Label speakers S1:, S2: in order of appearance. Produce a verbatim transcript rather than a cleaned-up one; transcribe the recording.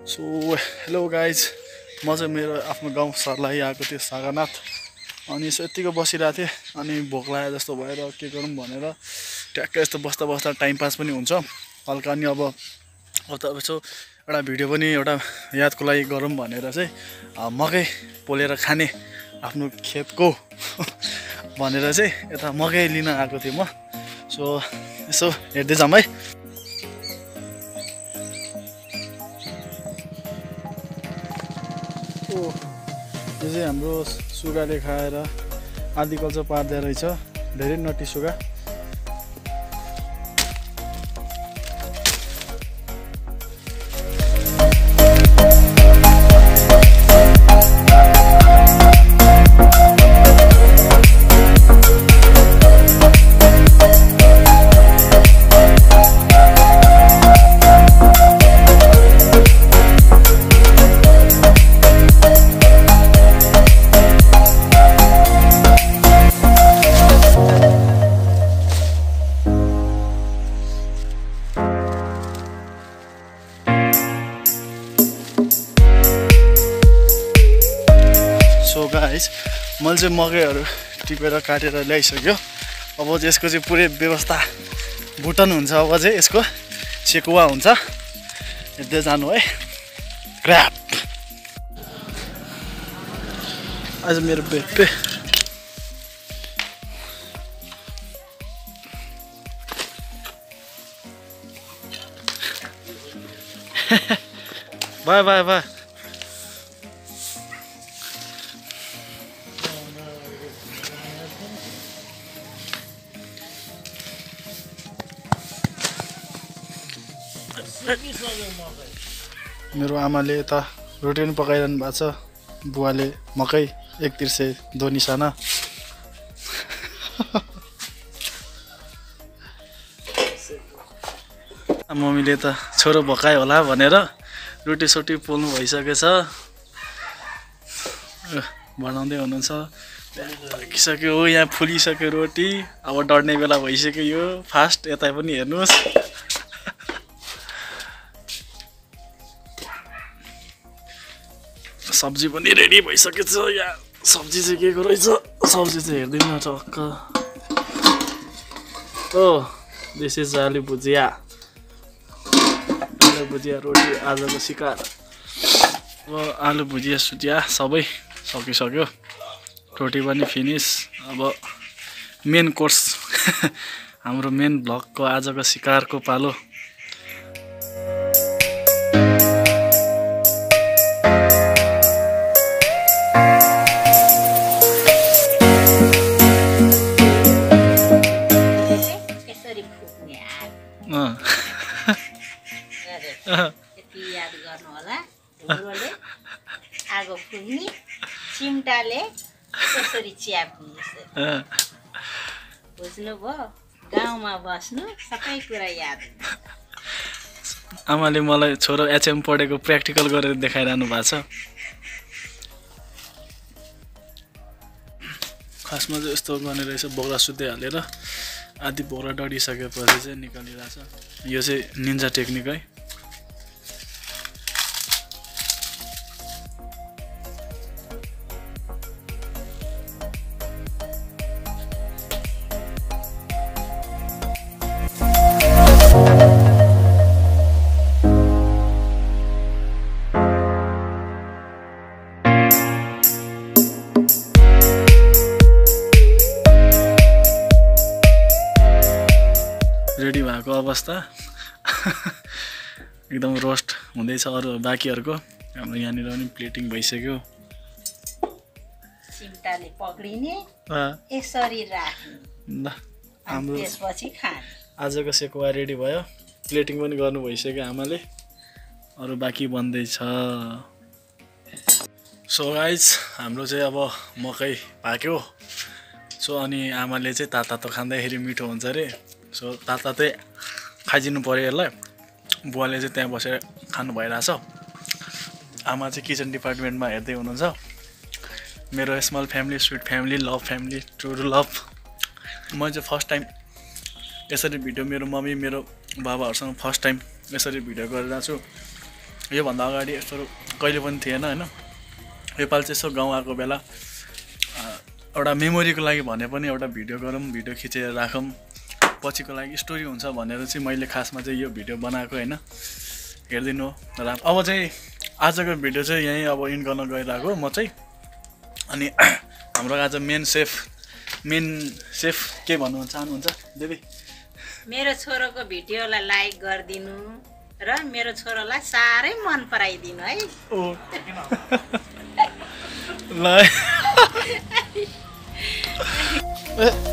S1: So hello guys, म चाहिँ मेरो आफ्नो गाउँ सर्लाही आएको थिएँ सागानाथ। अनि यसो यत्तिको बसिरहेको थिएँ अनि भोक लाग्यो जस्तो भएर के गरौँ भनेर ट्याक्कै यस्तो बस्दा बस्दा टाइम पास पनि हुन्छ हल्का। अनि अब अब यसो एउटा भिडियो पनि एउटा यादको लागि गरौँ भनेर चाहिँ मकै पोलेर खाने आफ्नो खेतको भनेर चाहिँ यता मकै लिन आएको थिएँ म। सो यसो हेर्दै जाऊँ है। यो चाहिँ हाम्रो सुगाले खाएर आदिकल्चर पार्दै रहेछ, धेरै नटी सुगा। सो गाइस, मैले चाहिँ मकैहरू टिपेर काटेर ल्याइसक्यो। अब चाहिँ यसको चाहिँ पुरै व्यवस्था भुटन हुन्छ। अब चाहिँ यसको सेकुवा हुन्छ। हेर्दै जानु है। क्र्याप आज मेरो बेपे बाय बाय बाय। मेरो आमाले यता रोटी पनि पकाइरहनु भएको छ, बुवाले मकै, एक तिर्से दो निशाना। मम्मीले त छोरो भकायो होला भनेर रोटी सोटी पोल्नु भइसकेछ, बनाउँदै हुनुहुन्छ। पाकिसक्यो, यहाँ फुलिसक्यो रोटी। अब डढ्ने बेला भइसक्यो। यो फास्ट यता पनि हेर्नुहोस्। सब्जी पनि रेडी भइसकेछ। यहाँ सब्जी चाहिँ के को रहेछ, सब्जी चाहिँ हेर्दैन टक्क। ओ दिस इज आलु भुजिया। आलु भुजिया रोटी आजको शिकार। अब आलु भुजिया सुजिया सबै सकिसक्यो, रोटी पनि फिनिस। अब मेन कोर्स हाम्रो मेन भ्लगको आजको शिकारको पालो।
S2: याद गर्नु होला, ढुङ्ग्रोले आगो फुक्ने, चिम्टाले कसरी चिया पुग्ने। बुझ्नुभयो? गाउँमा बस्नु सबै कुरा याद हुन्छ।
S1: आमाले मलाई छोरो एचएम पढेको प्र्याक्टिकल गरेर देखाइरहनु भएको छ। खासमा चाहिँ यस्तो गर्ने रहेछ, बोक्रा सुत्दै हालेर आधी बोक्रा डढिसकेपछि चाहिँ निकालिरहेछ। यो चाहिँ निन्जा टेक्निक है। रेडी भएको अवस्था एकदम रोस्ट हुँदैछ। अरू बाँकीहरूको हाम्रो यहाँनिर पनि प्लेटिङ भइसक्यो।
S2: चिम्टाले पक्रिने, यसरी राख्ने,
S1: ल हाम्रो
S2: त्यसपछि खाने।
S1: आजको सेकुवा रेडी भयो, प्लेटिङ पनि गर्नु भइसक्यो आमाले। अरू बाँकी बन्दैछ। सो गाइज, हाम्रो चाहिँ अब मकै पाक्यो। सो अनि आमाले चाहिँ तातो खाँदाखेरि मिठो हुन्छ अरे। सो ताता चाहिँ खाइदिनु पऱ्यो यसलाई। बुवाले चाहिँ त्यहाँ बसेर खानु भइरहेछ। आमा चाहिँ किचन डिपार्टमेन्टमा हेर्दै हुनुहुन्छ। मेरो small family, sweet family, love family, true love. म चाहिँ फर्स्ट टाइम यसरी भिडियो मेरो मम्मी मेरो बाबाहरुसँग फर्स्ट टाइम यसरी भिडियो गरिरहेको छु। योभन्दा अगाडि यस्तो कहिले पनि थिएन होइन। योपालि चाहिँ यसो गाउँ आएको बेला एउटा मेमोरीको लागि भने पनि एउटा भिडियो गरौँ, भिडियो खिचेर राखौँ, पछिको लागि स्टोरी हुन्छ भनेर चाहिँ मैले खासमा चाहिँ यो भिडियो बनाएको होइन। हेरिदिनु हो राम। अब चाहिँ आजको भिडियो चाहिँ यहीँ अब इन्ड गर्न गइरहेको म चाहिँ। अनि हाम्रो आज मेन सेफ मेन सेफ के भन्नु चाहनुहुन्छ दिदी?
S2: मेरो छोरोको भिडियोलाई लाइक गरिदिनु र मेरो छोरोलाई साह्रै मन पराइदिनु है।
S1: ओ ल